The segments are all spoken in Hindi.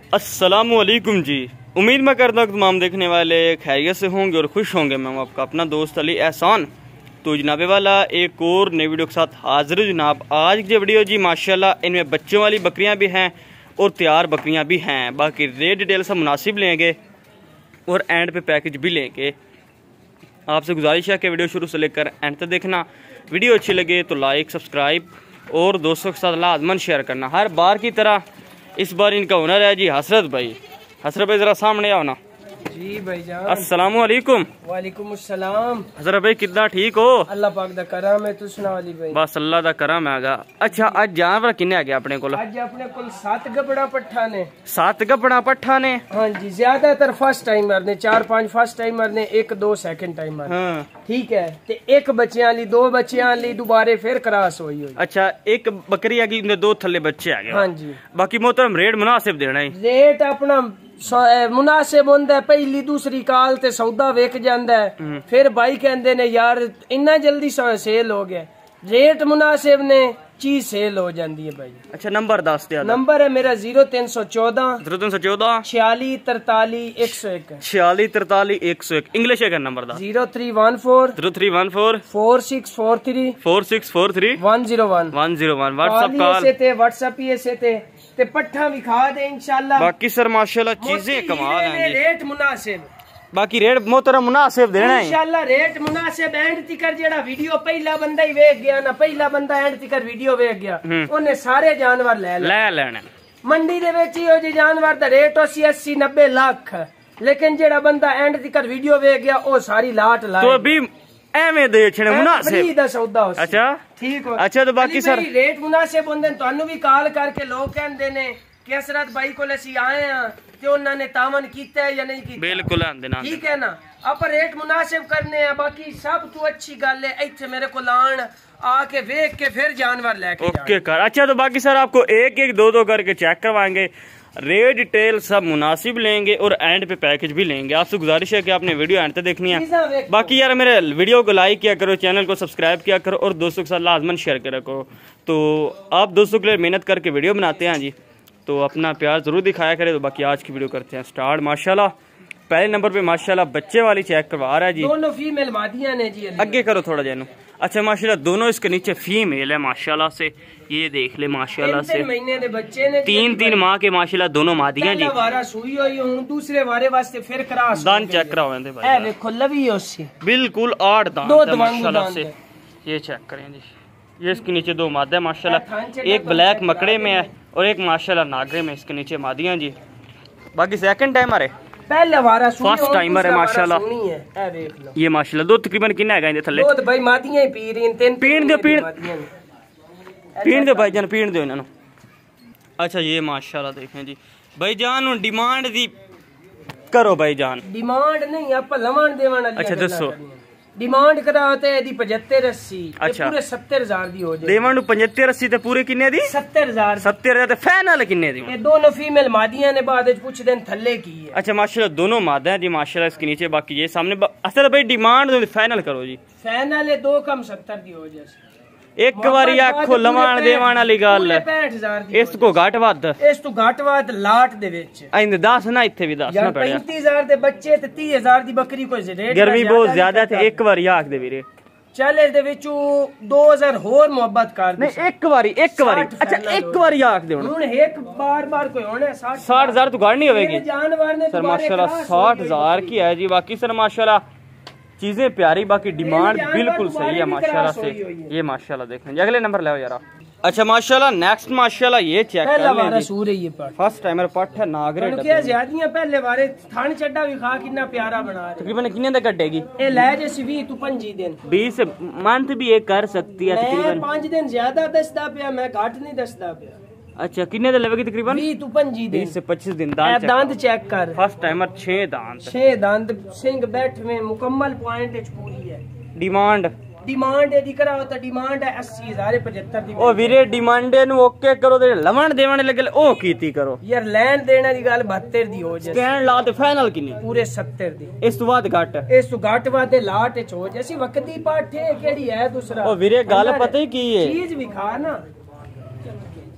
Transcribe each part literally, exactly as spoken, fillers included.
अस्सलामुअलैकुम जी। उम्मीद मैं करता हूँ तमाम देखने वाले खैरियत से होंगे और खुश होंगे। मैं हूँ आपका अपना दोस्त अली एहसान। तो जनाबे वाला एक और नई वीडियो के साथ हाजिर हूँ जनाब। आज की वीडियो जी माशाल्लाह इनमें बच्चों वाली बकरियाँ भी हैं और तैयार बकरियाँ भी हैं। बाकी रेट डिटेल सब मुनासिब लेंगे और एंड पे पैकेज भी लेंगे। आपसे गुजारिश है कि वीडियो शुरू से लेकर एंड तक देखना। वीडियो अच्छी लगे तो लाइक सब्सक्राइब और दोस्तों के साथ लाजमन शेयर करना। हर बार की तरह इस बार इनका हुनर है जी हसरत भाई। हसरत भाई जरा सामने आओ ना। जी भाई जान। अस्सलामु अलैकुम। वालेकुम अस्सलाम। हसरत भाई कितना ठीक हो? अल्लाह पाक दा करम है। तू सुना अली भाई? बस अल्लाह दा करम हैगा। अच्छा आज जानवर किन्ने आ गए अपने कोल? आज अपने कोल सात गबड़ा पट्ठा ने। सात गबड़ा पट्ठा ने? हाँ जी, ज्यादातर फर्स्ट टाइमर ने, चार पांच फर्स्ट टाइमर ने, एक दो सेकंड टाइमर। हाँ ठीक है। ते एक बच्चियां ली, दो बच्चियां ली, दोबारे फिर क्रॉस हुई हुई। अच्छा एक बकरी आ गई, दो थल्ले बच्चे आ गए। हाँ जी। बाकी मोहतरम रेट मुनासिब देना है। रेट अपना मुनासिब होंदा है। पहली दूसरी काल ते सौदा वेक जांदा है, फिर भाई कहंदे ने यार इन्ना जल्दी सेल हो गया। रेट मुनासिब ने, चीज सेल हो जाती है भाई। अच्छा नंबर दस दिया। नंबर है मेरा जीरो तीन सौ चौदह जीरो तीन सौ चौदह छियाली तरताली एक सौ एक छियाली तरताली एक सौ एक। इंग्लिश है नंबर दा zero three one four zero three one four four six four three four six four three one zero one one zero one. WhatsApp call WhatsApp ही ऐसे थे ते पट्ठा भी खा दे इंशाल्लाह। बाकी सर माशाल्लाह चीजें कमाल हैं जी। रेट मुनासिब, बाकी रेट मोहतरम मुनासिब देना है इंशाल्लाह। रेट मुनासिब एंड तिकर जेड़ा वीडियो पहला बंदा ही वेख गया ना, पहला बंदा एंड तिकर वीडियो वेख गया उन्हें सारे जानवर ले ले लेने। मंडी दे विच ही जी जानवर दा रेट अस्सी अस्सी नब्बे लाख, लेकिन जेड़ा बंदा एंड तिकर वीडियो वेख गया ओ सारी लाट ला तो भी एवें दे छने मुनासिब दा सौदा हो। अच्छा ठीक हो। अच्छा तो बाकी सर रेट मुनासिब होंदे। तुहानू भी कॉल करके लोग कहंदे ने कि हसरत भाई कोल असी आए हां ते उन्हां ने तामन कीता है या नहीं कीता। बिल्कुल आंदे ना, ठीक है ना। आप रेट मुनासिब करने हैं। बाकी सब तो अच्छी गल है इत्थे मेरे को आन आके वेख के फिर जानवर लेके ओके कर। अच्छा तो बाकी सर आपको एक एक दो दो करके चेक करवाएंगे, रेट डिटेल सब मुनासिब लेंगे और एंड पे पैकेज भी लेंगे। आपसे गुजारिश है कि आपने वीडियो एंड तक देखनी है। बाकी यार मेरे वीडियो को लाइक किया करो, चैनल को सब्सक्राइब किया करो और दोस्तों के साथ लाजमन शेयर करा करो। तो आप दोस्तों के लिए मेहनत करके वीडियो बनाते हैं जी, तो अपना प्यार जरूर दिखाया करें। तो बाकी आज की वीडियो करते हैं स्टार्ट। माशाल्लाह पहले नंबर पे माशाल्लाह बच्चे वाली चेक करवा रहा है जी। दोनों फीमेल मादियां ने जी। आगे करो थोड़ा जैनो। अच्छा माशाल्लाह दोनों इसके नीचे फीमेल है माशाल्लाह से। ये देख ले माशाल्लाह से महीने दे बच्चे ने, तीन तीन माह के माशाल्लाह दोनों मादियां जी। वारा सुई हुई हूं, दूसरे वारे वास्ते फिर क्रॉस दान चेक करवाएं थे भाई। ए देखो लवी उससे बिल्कुल आठ दान माशाल्लाह से। ये चेक करें जी, ये इसके नीचे दो मादे है माशाल्लाह। एक ब्लैक मकड़े में है और एक माशाल्लाह नागरे में। इसके नीचे मादियां जी। बाकी सेकंड टाइमर है, पहले वारा फर्स्ट टाइमर है माशाल्लाह। ये माशाल्लाह दो तकरीबन कितना है इनके थल्ले? दो भाई मादियां ही पी रही तीन। पीण दो पीण पीण दो भाईजान, पीण दो इन्हां। अच्छा ये माशाल्लाह देखें जी भाईजान डिमांड दी करो भाईजान। डिमांड नहीं आप लवण देवण। अच्छा दसो डिमांड कराओ ते दी पचहत्तर अस्सी। अच्छा पूरे सत्तर हजार दी हो जाए। देवण पचहत्तर अस्सी ते पूरे किन्ने दी? सत्तर हजार। सत्तर हजार ते फाइनल किन्ने दी? ये दोनों फीमेल मादियां ने, बाद विच पूछ देन थल्ले की है। अच्छा माशाल्लाह दोनों मादा है जी माशाल्लाह इसके नीचे। बाकी ये सामने असल भाई डिमांड फाइनल करो जी। फाइनल है दो कम सत्तर दी हो जाए। एक बारी आखो लवाण देवाण वाली गल पैंठ हजार इस को घट वध इस तो घट वध लाट दे विच इंद दस ना इत्थे भी दस ना पड़िया। पैंतीस हजार दे बच्चे ते तीस हजार दी बकरी कोई रेट गर्मी बहुत ज्यादा थे। एक बारी आख दे वीरे चल इस दे विचों दो हजार होर मोहब्बत कर दे। नहीं एक बारी एक बारी अच्छा एक बारी आख दे हुन एक बार बार कोई होने साठ साठ हजार तो घट नहीं होवेगी जानवर ने। सर माशाल्लाह साठ हजार की है जी। बाकी सर माशाल्लाह चीजें प्यारी, बाकी डिमांड बिल्कुल सही है माशाल्लाह से। ये माशाल्लाह देखें जी। अगले नंबर ले यार। अच्छा माशाल्लाह नेक्स्ट माशाल्लाह ये चेक कर लें जी। फर्स्ट टाइमर पट है नागरे क्या ज्यादियां पहले बारे थान चड्डा भी खा कितना प्यारा बना रहे। तकरीबन कितने तक कटेगी ए ले जैसे बीस तो पच्चीस दिन बीस मंथ भी ये कर सकती है तकरीबन। पांच दिन ज्यादा दसदा पिया, मैं घट नहीं दसदा पिया। अच्छा कितने दिन लगेगी तकरीबन? बीस तो पच्चीस दिन से पच्चीस दिन। दांत दांत चेक कर। फर्स्ट टाइमर छह दांत छह दांत सिंग बैठ में मुकम्मल पॉइंट पूरी है। डिमांड डिमांड है दिख रहा होता डिमांड है अस्सी हजार पचहत्तर दी। ओ वीरे डिमांड नु ओके करो ते लवण देवण लगे ओ कीती करो यार। लैंड देने दी गल बहत्तर दी हो जाए। स्टैंड ला ते फाइनल किन्नी? पूरे सत्तर दी। इस तो बाद घट इस तो घट बाद लाट च हो जैसी वक्ती पाठे केड़ी है दूसरा। ओ वीरे गल पता ही की है चीज भी खा ना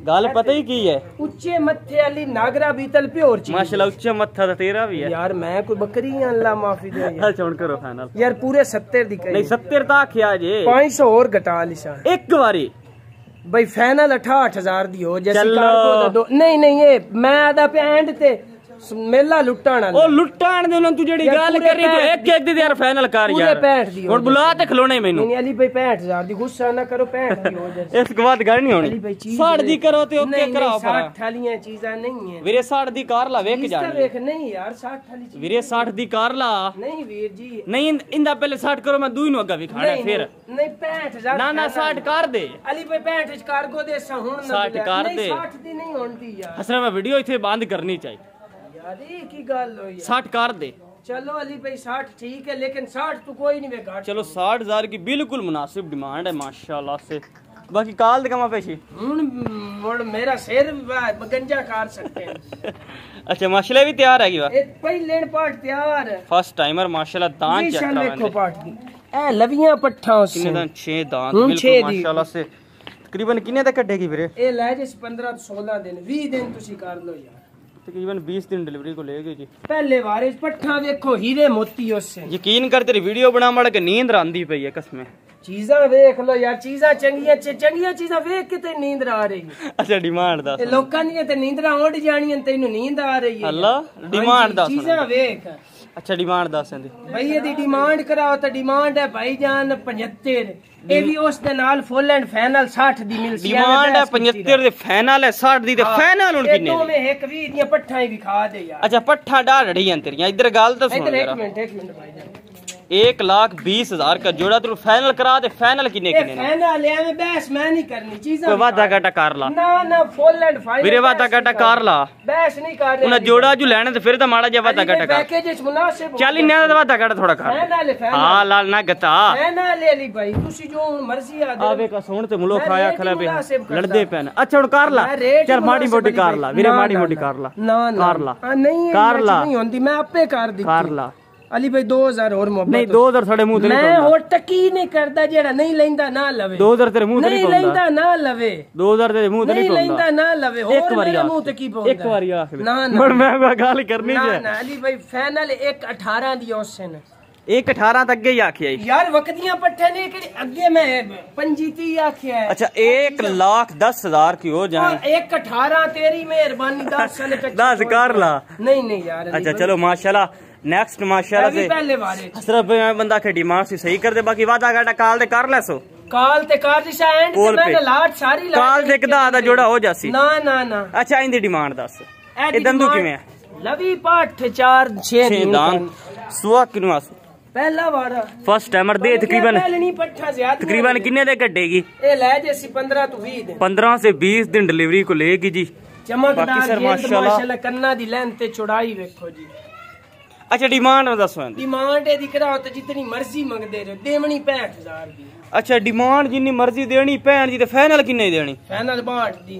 गल पता ही की है उच्चे मत्थे वाली नागरा बीतल प्योर चीज माशाल्लाह उच्चा मत्था तो तेरा भी है यार मैं कोई बकरी हां अल्लाह माफी दे यार अच्छा हुन करो फाइनल यार पूरे सत्तर दी कही नहीं सत्तर ता आखिया जे पाँच सौ और घटा लिशा एक बारी भाई फाइनल अठाठ हजार दी हो जैसे कार्गो दा दो नहीं नहीं ये मैं आदा पे एंड ते मेला लुटाना ओ लुटान दे तू जेडी गल कर रही तो एक एक दी यार फाइनल कर यार पैंठ दी हुन बुला ते खलोने मेनू नहीं अली भाई पैंठ हजार दी गुस्सा ना करो पैंठ दी हो जैसे इसके बाद गल नहीं होनी साठ दी करो ते ओके कराओ पर साठ वाली चीजां नहीं है वीरे साठ दी कार ला वेख जानी वेख नहीं यार साठ वाली चीज वीरे साठ दी कार ला नहीं वीर जी नहीं इंदा पहले साठ करो मैं दूई नु अगा भी खाना फिर नहीं पैंठ हजार ना ना साठ कर दे अली भाई पैंठ च कार्गो दे सा हुन ना साठ कर दे साठ दी नहीं होंदी यार हसना मैं वीडियो इथे बंद करनी चाहिए यार ये की गल होई साठ कर दे चलो अली भाई साठ ठीक है लेकिन साठ तो कोई नहीं वे घाट चलो साठ हजार की बिल्कुल मुनासिब डिमांड है माशाल्लाह से बाकी काल दे कमा पेशी हुन मोड़ मेरा सिर गंजा कर सकते हैं अच्छा माशाल्लाह भी तैयार है की बात ए पहले पार्ट तैयार है फर्स्ट टाइमर माशाल्लाह दांत चेक करा देखो पार्ट दी ए लवियां पट्ठा उसने कितने दांत छह दांत बिल्कुल माशाल्लाह से तकरीबन कितने तक कटेगी वीरे ए ले जिस पंद्रह सोलह दिन बीस दिन तुसी कर लो यार तकरीबन बीस दिन डिलीवरी को लेगी जी पहले वारिस पट्ठा देखो हीरे मोती उससे यकीन कर तेरी वीडियो बना मड़ के नींद आंदी पई है कसम चीज़ा देख लो यार चीज़ा चंगियां चंगियां चीज़ा देख के ते नींद आ रही है अच्छा डिमांड दा लोकां दी ते नींदरा उड़ जानियां तैनू नींद आ रही है अल्लाह डिमांड दा चीज़ा देख अच्छा डिमांड दस दी भाई ये डिमांड कराओ तो डिमांड है भाईजान पचहत्तर ए भी उस दे नाल फुल एंड फाइनल साठ दी मिल सी डिमांड है पचहत्तर दे फाइनल है साठ दी ते फाइनल हुन किन्ने तो में एक वी दी पट्ठा ही दिखा दे यार अच्छा पट्ठा डाढ़ियां तेरियां इधर गल तो सुन इधर एक मिनट एक मिनट भाईजान एक लाख बीस हजार का जोड़ा तू फाइनल करा दे फाइनल किन्ने किन्ने फाइनल है मैं बहस मैं नहीं करनी चीज़ कोई वादा घाटा कर ला ना ना फुल एंड फाइनल वीरे वादा घाटा कर ला बहस नहीं कर रहे उन्हें जोड़ा जो लेने ते फिर तो माड़ा जा वादा घाटा कर पैकेज च मुनासिब चल इन्ने दा वादा घाटा थोड़ा कर फाइनल फाइनल हां लाल ना गता फाइनल ले ली भाई तुसी जो मर्जी आ दे आवे का सुन ते मुलो खाया खला पे लड़दे पैन अच्छा हुन कर ला चल माड़ी मोटी कर ला वीरे माड़ी मोटी कर ला ना ना कर ला नहीं कर ला नहीं होंदी मैं आपे कर दी कर ला अली भाई दो हजार और मोहब्बत नहीं दो हजार थोड़े मुंह ते नहीं मैं और टकी नहीं करदा जेड़ा नहीं लेंदा ना लवे दो हजार तेरे मुंह ते नहीं नहीं लेंदा ना लवे दो हजार तेरे मुंह ते नहीं नहीं लेंदा ना लवे एक बारी मेरे मुंह ते की बोलदा एक बारी आख ना ना मैं मैं गाल करनी ना है ना अली भाई फाइनल एक अठारह दी ओसन एक अठारह तक गई आखिया यार वक्तियां पट्टे ने कि अगे मैं पंजीती आखिया है अच्छा एक लाख दस हजार की हो जाए एक अठारह तेरी मेहरबानी दस साल दस कर ला नहीं नहीं यार अच्छा चलो माशाल्लाह नेक्स्ट माशाल्लाह से पहले वाले हसरत भाई बंदा के डिमांड से सही कर दे बाकी वादा घाटा काल दे कर ले सो काल ते कर दिशा एंड से मैंने लाट सारी लाट काल दे कदा दा जोड़ा हो जासी ना ना ना अच्छा इंदी डिमांड दस ए दंदू किवें है लवी पाठ चार छह दान सुआ किनु आसू पहला वारा फर्स्ट टाइमर दे तकरीबन पहले पट्ठा ज्यादा तकरीबन किन्ने दे कटेगी ए ले जैसी पंद्रह तो बीस दिन पंद्रह से बीस दिन डिलीवरी को लेगी जी चमकदार सर माशाल्लाह कन्ना दी लेंथ ते चौड़ाई देखो जी अच्छा डिमांड दसो डिमांड ए दिख रहा हो तो जितनी मर्जी मंगदे रहो देवनी पैंठ हजार दी अच्छा डिमांड जिन्नी मर्जी देनी भैन जी ते फाइनल किन्ने देनी फाइनल बाठ दी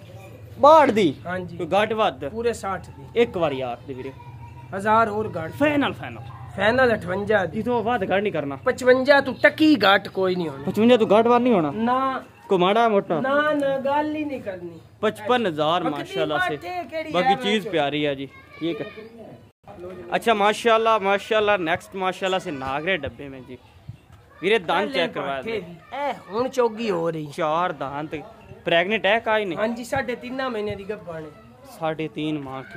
बाठ दी हां जी कोई घट वध पूरे साठ दी एक बारी आख दे वीरे हजार और घट फाइनल फाइनल फाइनल अठवंजा दी तो वध घट नहीं करना पचवंजा तू टकी घट कोई नहीं होना पचवंजा तू घट वार नहीं होना ना को माड़ा मोटा ना ना गाल ही नहीं करनी पचपन हजार माशाल्लाह से बाकी चीज प्यारी है जी ठीक है अच्छा माशाल्लाह माशाल्लाह नेक्स्ट माशाल्लाह से नागरे डब्बे में जी वीरे दांत चेक करवा दे ए हुन चौगी हो रही चार दांत प्रेग्नेंट है काई नहीं हां जी साढ़े तीन महीने दी गब्बाने साढ़े तीन माह की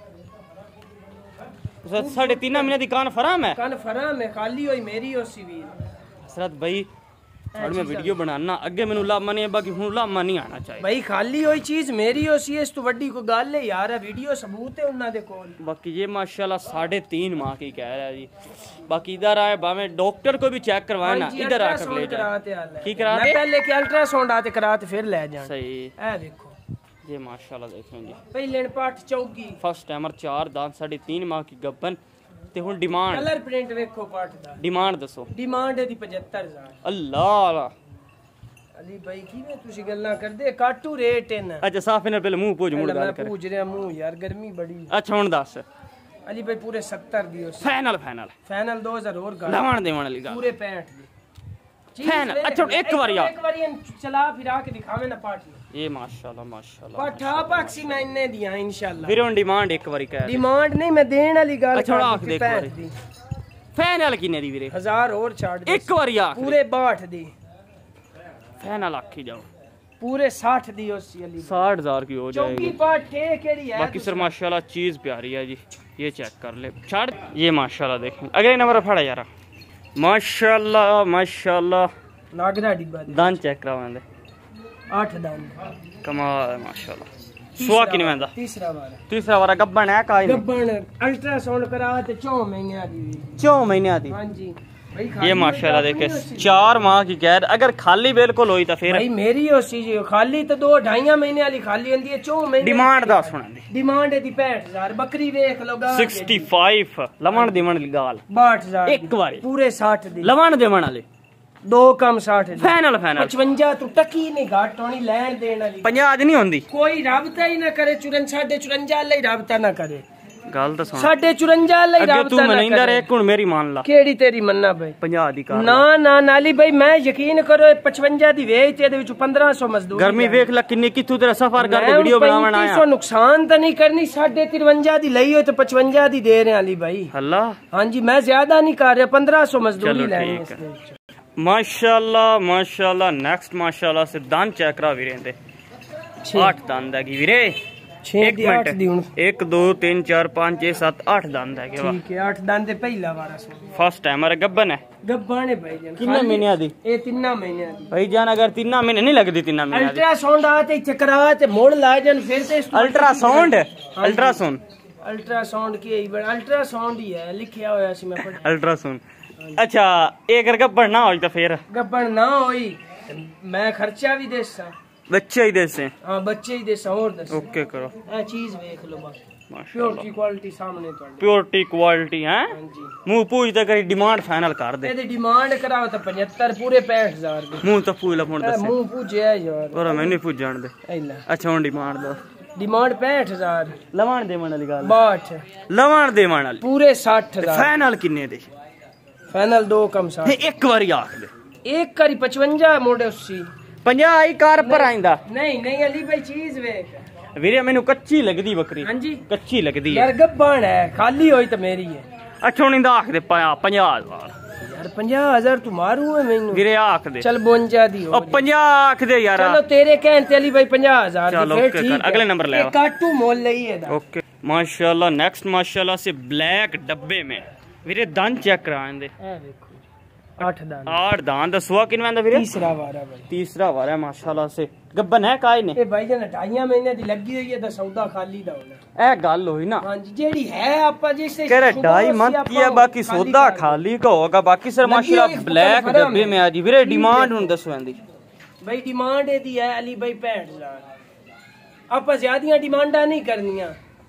साढ़े तीन महीने दी कान फराम है कान फराम है खाली होई मेरी ओसी वीर हसरत भाई और मैं वीडियो बनाना अगे मैनू लामा नहीं है बाकी हुन लामा नहीं आना चाहिए भाई खाली होई चीज मेरी ओसी इस तो बड़ी कोई गल है यार वीडियो सबूत है उन्ना दे कोल बाकी ये माशाल्लाह साढ़े तीन माह की कह रहा है जी बाकी इधर आए बामे डॉक्टर को भी चेक करवाए ना इधर आकर ले जाए की करा मैं पहले के अल्ट्रासाउंड आते कराते फिर ले जाए सही ए देखो ये माशाल्लाह देखो जी पहले पाठ चौकी फर्स्ट टाइमर चार दांत साढ़े तीन माह की गब्बन ते हुन डिमांड कलर प्रिंट देखो पाठ दा डिमांड दसो डिमांड है दी पचहत्तर हजार अल्लाह अली भाई किवें तुसी गल्लां करदे काटू रेट है ना अच्छा साफ इन्हें पहले मुंह पूछ मुड़ गल कर मैं पूछ रहा मुंह यार गर्मी बड़ी अच्छा हुन दस अली भाई पूरे सत्तर दियो फाइनल फाइनल फाइनल दो हजार और गाल लवण देवण वाली गल पूरे पैंठ दी फाइनल अच्छा एक बार यार एक बार चला फिरा के दिखावे ना पाठ ये माशाल्लाह माशाल्लाह पाठा पाक्सी मैं इन्ने दिया इंशाल्लाह ਵੀਰੇ ਹੁਣ ਡਿਮਾਂਡ ਇੱਕ ਵਾਰੀ ਕਹਿ डिमांड नहीं मैं देने वाली गल अच्छा आख दे एक वारी ਫਾਈਨਲ ਕਿੰਨੇ ਦੀ ਵੀਰੇ हजार और छाड़ दे ਇੱਕ ਵਾਰੀ ਆਖ पूरे बाठ दी ਫਾਈਨਲ ਆਖੀ ਜਾਓ पूरे साठ दी ओसी अली साठ हजार की हो चौकी जाएगी पाठ के केड़ी है बाकी सर माशाल्लाह चीज प्यारी है जी ये चेक कर ले छाड़ ये माशाल्लाह देखें अगले नंबर फड़ा यार माशाल्लाह माशाल्लाह नागरा डिब्बा दे दान चेक करावेंदे आठ दान कमाल है माशाल्लाह सुआ किने वेंदा तीसरा बार तीसरा वाला गब्बन है काई गब्बन अल्ट्रासाउंड करा ते चौ महीने दी चौ महीने दी हां जी ये माशाल्लाह देखे चार माह की कैद अगर खाली बिल्कुल होई तो फिर भाई मेरी ओसी जी खाली तो दो ढाई महीने वाली खाली होंदी है चौ महीने डिमांड दा सुना दी डिमांड है दी पैंठ हजार बकरी देख लो गा पैंसठ लवण देवण दी गाल बासठ हजार एक बारी पूरे साठ दी लवण देवण वाले दो कम साठ दी फाइनल फाइनल पचवंजा तू टकी नहीं घाट होनी लैन देन वाली पचास दी नहीं होंदी कोई राबता ही ना करे चुरन साढ़े चुरंजा ले राबता ना करे गल तो सुन साढ़े चुरंजा ले राबता तू मनिंदा रे हुन मेरी मान ला केड़ी तेरी मन्ना भाई पचास दी कार ना ना नाली भाई मैं यकीन करो पचवंजा दी वेच ते विच पंद्रह सौ मजदूर गर्मी देख ला किन्नी किथू तेरा सफर करके वीडियो बनावन आया सौ नुकसान तो नहीं करनी साढ़े तिरवंजा दी लई हो तो पचवंजा दी दे रहे अली भाई अल्लाह हां जी मैं ज्यादा नहीं कर रहा पंद्रह सौ मजदूरी लेनी इसके माशाल्लाह माशाल्लाह नेक्स्ट माशाल्लाह से दान चेक करा वीरे दे आठ दांद है वीरे एक मिनट एक दो तीन चार पाँच छह सात आठ दांद है ठीक है आठ दांद पहला वारा फर्स्ट टाइम हमारे गब्बन है गब्बन है भाई जान कितने महीने दी ये तीन महीने दी भाई जान अगर तीन महीने नहीं लगदी तीन महीने अल्ट्रासाउंड आते चकरा ते मोड़ ला जान फिर से अल्ट्रासाउंड अल्ट्रासाउंड अल्ट्रासाउंड की अल्ट्रासाउंड ही है लिखा होया सी मैं अल्ट्रासाउंड अच्छा एक अगर गब्बन ना होई तो फिर गब्बन ना होई मैं खर्चा भी देसा बच्चे ही देसे हां बच्चे ही देसा और दस ओके करो ए चीज देख लो बस प्योरिटी क्वालिटी सामने तो प्योरिटी क्वालिटी है हां जी मुंह पूछते करी डिमांड फाइनल कर दे एदी डिमांड कराओ तो पचहत्तर पूरे पैंठ हजार दी मुंह तो पूछ ला फोन दस मुंह पूछे यार और मैं नहीं पूछ जान दे एला अच्छा हुन डिमांड दो डिमांड पैंठ हजार लवण देवण वाली गल बासठ लवण देवण वाली पूरे साठ हजार फाइनल किन्ने दे फाइनल दो कम साठ एक बारी आख दे एक करी पचवंजा मोड़े अस्सी पचास ही कार पर आइंदा नहीं नहीं अली भाई चीज वेख वीरे मैनू कच्ची लगदी बकरी हां जी कच्ची लगदी है यार गब्बन है खाली होई तो मेरी है अच्छा हुन इंदा आख दे पचास हजार यार पचास हजार तू मारू है मैनू वीरे आख दे चल बोंजा दी ओ पचास आख दे यार चलो तेरे कहन ते अली भाई पचास हजार चलो फिर ओके ठीक कर अगले नंबर ले है काटू मोल लई है ओके माशाल्लाह नेक्स्ट माशाल्लाह से ब्लैक डब्बे में वीरे दांत चेक कराएं दे ए देखो आठ दान आठ दांत दसवा किनवा दा वीरे तीसरा वारा भाई तीसरा वारा है माशाल्लाह से गब्बन है काई ने ए भाई जन ढाई महीने दी लगी हुई है तो सौदा खाली दा होना ए गल होई ना हां जी जेड़ी है आपा जिससे करे ढाई मंथ की है बाकी सौदा खाली का होगा बाकी सर माशाल्लाह ब्लैक डब्बे में आज वीरे डिमांड हुन दसवां दी भाई डिमांड ए दी है अली भाई पैंठ हजार आपा ज्यादा डिमांडा नहीं करनियां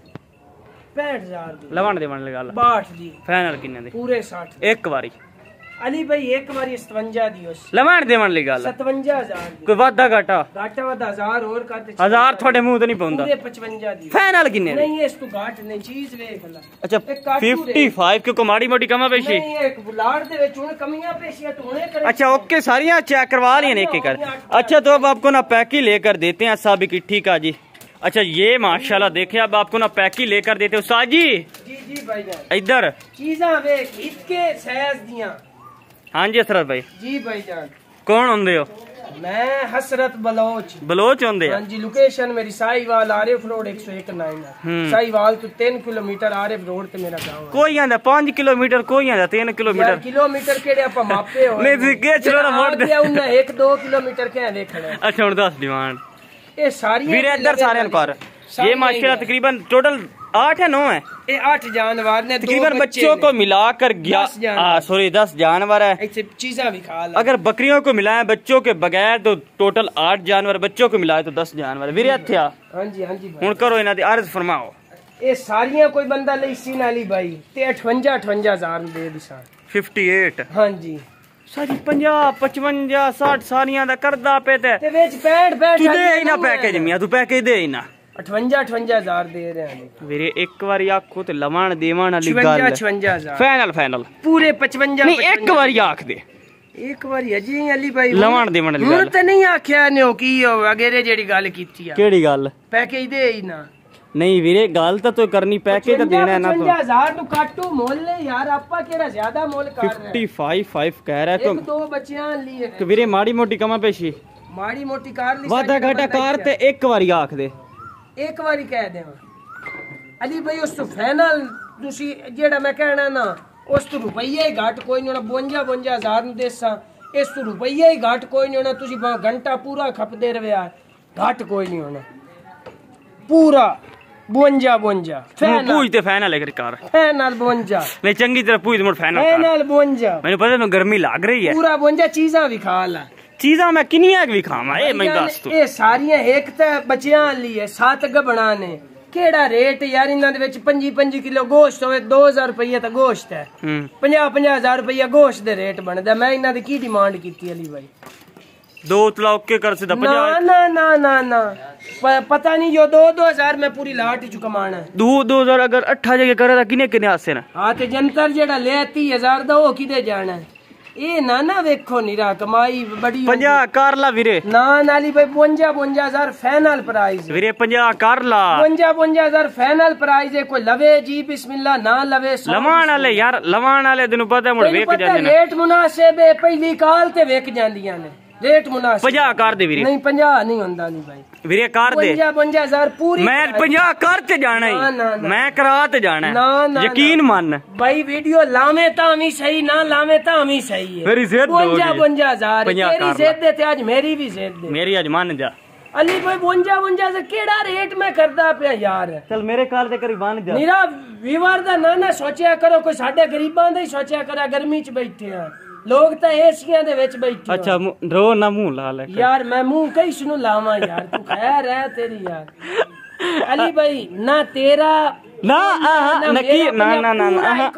पैंठ हजार दी लवण देवण लगा ला बासठ दी फाइनल किन्ने दी पूरे साठ एक बारी अली भाई एक बारी सतवंजा दी उस लवण देवण लगा ला सतवंजा हजार दी कोई वादा घाटा घाटा वादा हजार और कर हजार थोड़े मुंह ते नहीं पौंदा पूरे पचवंजा दी फाइनल किन्ने दी नहीं इस तू घाट नहीं चीज वेख ला अच्छा पचपन क्योंकि माड़ी मोटी कमा पेशी नहीं एक बुलाड़ दे विच हुन कमियां पेशियां तूने करे अच्छा ओके सारियां चेक करवा रही हैं एक एक कर अच्छा तो अब आपको ना पैक ही लेकर देते हैं सब इकट्ठी का जी अच्छा ये माशाल्लाह देखें अब आपको ना पैक ही लेकर देते हो उस्ताद जी जी जी भाईजान इधर चीज़ां वेख इसके साइज दियां हाँ जी असरत भाई जी भाईजान कौन होंदे हो मैं हसरत बलोच बलोच होंदे हाँ जी लोकेशन मेरी साईवाल आरिफ रोड एक सौ एक नाइन है साईवाल तो तीन किलोमीटर आरिफ रोड ते मेरा गांव है कोई आंदा पाँच किलोमीटर कोई आंदा तीन किलोमीटर किलोमीटर केड़े आपा मापे हो नहीं के चलो ना मोड़ दे उन्हें एक दो किलोमीटर के देखना अच्छा हुन दस डिमांड ये सारी वीरे इधर सारे कर ये माशाल्लाह तकरीबन टोटल आठ है नौ है ये आठ जानवर ने तकरीबन बच्चों को मिलाकर ग्यारह सॉरी दस जानवर है चीज़ा भी खा अगर बकरियों को मिलाए बच्चों के बगैर तो टोटल आठ जानवर बच्चों को मिलाए तो दस जानवर वीरे हत्या हाँ जी हाँ जी हुन करो इन्हां दी अर्ज फरमाओ ये सारियां कोई बंदा ले सी नाली भाई ते अठवंजा अठवंजा हजार दे दिसा अट्ठावन हाँ जी सारी पंजाह पचवंजा साठ सारियां दा करदा पे ते विच पैंठ पैंठ तू दे ही ना पैकेज मियां तू पैकेज दे ही ना अठवंजा अठवंजा हजार दे रहे हैं वीरे एक बारी आखो ते लवण देवण वाली गल छवंजा हजार फाइनल फाइनल पूरे पचवंजा नहीं एक बारी आख दे एक बारी अजी अली भाई लवाण दे मन ਹੁਣ ਤੇ ਨਹੀਂ ਆਖਿਆ ਨੇ ਕੀ ਵਗੈਰੇ ਜਿਹੜੀ ਗੱਲ ਕੀਤੀ ਆ ਕਿਹੜੀ ਗੱਲ ਪੈਕੇਜ ਦੇ ਹੀ ਨਾ नहीं वीरे गाल तो तो करनी पैकेज तो देना है ना तो पचवंजा हजार नु काटू मोल ले यार आपा केड़ा ज्यादा मोल कर रहे हैं पचपन कह रहा है तो एक दो बच्चियां लिए कि वीरे माड़ी मोटी कमा पेशी माड़ी मोटी कार ली वादा घाटा कार ते एक बारी आख दे एक बारी कह देवा अली भाई उस तो फाइनल तुसी जेड़ा मैं कहना ना उस तो रुपये घाट कोई नहीं होना बवंजा बवंजा हजार नु देसा इस तो रुपये घाट कोई नहीं होना तुसी घंटा पूरा खपदे रहे घाट कोई नहीं होना पूरा बवंजा बवंजा पूछते फाइनल है कार फाइनल बवंजा मैं चंगी तरह पूछ मोर फाइनल फाइनल बवंजा मैंने पता है गर्मी लग रही है पूरा बवंजा चीज़ां भी खा ला चीज़ां मैं किनिया भी खावा ए मैं दस तू ए सारियां एक ते बच्चियां ली है सात गबना ने केड़ा रेट यार इन्हां दे विच पंजी पंजी किलो गोश्त होवे दो हज़ार रुपया ता गोश्त है पचास पचास हज़ार रुपया गोश्त दे रेट बनदा मैं इन्हां दी की डिमांड कीती अली भाई दो तलाक के कर से ना ना ना ना ना प, पता नहीं जो दो दो हजार में पूरी लाट चु कमाना है दो दो हजार अगर अट्ठा जगह करे किने किने आसे ना हाँ ते जनतर जेड़ा ले तीस हजार दा वो किदे जाना है ए ना ना वेखो निरा कमाई बड़ी पंजा कर ला वीरे ना नाली भाई बवंजा बवंजा हजार फाइनल प्राइस वीरे पंजा कर ला बवंजा बवंजा हजार फाइनल प्राइस है कोई लवे जी बिस्मिल्लाह ना लवे लवाण वाले यार लवाण वाले दिन पता मुड़ वेख जांदे ने रेट मुनासिब है पहली काल ते वेख जांदियां ने रेट मुनासिब पंजा कर दे वीरे नहीं पंजा नहीं होंदा नहीं भाई वीरे कर दे पंजा पंजा हजार पूरी मैं पंजा कर ते जाना ही मैं करा ते जाना है यकीन मान भाई वीडियो लावे तामी सही ना लावे तामी सही है मेरी सेहत पंजा पंजा हजार तेरी सेहत दे ते आज मेरी भी सेहत दे मेरी आज मान जा अली भाई पंजा पंजा से केड़ा रेट मैं करदा पे यार चल मेरे कार दे करी मान जा निरा विवार दा ना ना सोचया करो कोई साडे गरीबां दा ही सोचया करा गर्मी च बैठे हैं लोग तो एशिया दे विच बैठे अच्छा रो ना मुंह ला ले यार मैं मुंह कई सुनु लावा यार तू खैर है तेरी यार अली भाई ना तेरा ना नकी ना ना ना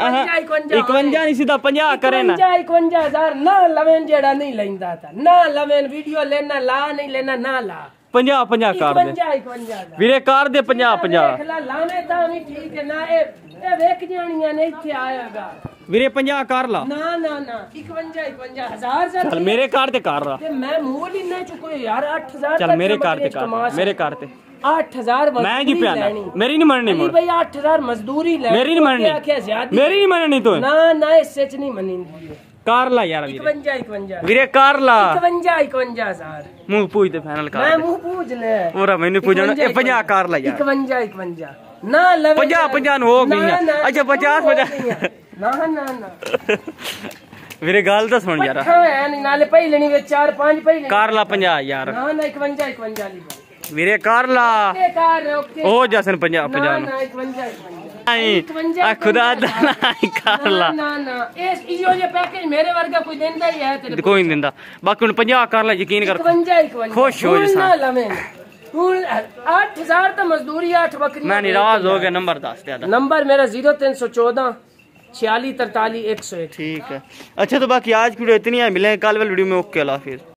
इकवंजा नहीं सीधा पंजा करे ना इकवंजा हजार ना लवेन जेड़ा नहीं लेंदा था ना लवेन वीडियो लेना ला नहीं लेना ना ला पंजा पंजा कर दे वीरे कर दे पंजा पंजा लाने ता भी ठीक है ना ए ए वेख जानियां ने इथे आएगा वीरे पंजा कर ला ना ना ना इकवंजा इकवंजा हजार से चल मेरे कार ते कर रहा ते मैं मोल ही ना चुको यार आठ हज़ार चल मेरे कार ते कर मेरे कार ते आठ हज़ार मैं की प्याना मेरी नहीं मननी मोर भाई आठ हज़ार मजदूरी ले मेरी नहीं मननी मेरी नहीं मननी तो ना ना इससे च नहीं मनींदी कार ला यार वीरे इकवंजा इकवंजा वीरे कार ला इकवंजा इकवंजा हजार मुंह पूछ दे फाइनल कर मैं मुंह पूछ ले पूरा मैंने पूछना ए पंजा कार ला यार इकवंजा इकवंजा ना लवे पंजा पंजा हो गई अच्छा पचास पचास ना ना ना वीरे गाल तो सुन यार हां है नाले पहले नहीं वे चार पांच पहले कार ला पंजा यार ना ना इकवंजा इकवंजा ली वीरे कार ला ओके कार ओके ओ जसन पंजा पंजा ना इकवंजा इकवंजा नहीं आ खुदा दा कार ला ना ना इस इयो जे पैकेज मेरे वर्गा कोई देंदा ही है तेरे कोई नहीं देंदा बाकी उन पंजा कार ला यकीन कर इकवंजा इकवंजा खुश हो ना लवे आठ हजार तो मजदूरी आठ बकरी मैं निराश हो गया नंबर दस दे नंबर मेरा जीरो तीन सौ चौदह छियालीस तरतालीस एक सौ एक ठीक है अच्छा तो बाकी आज की वीडियो इतनी है मिलेंगे कल वाली वीडियो में ओके अल्लाह हाफिज़।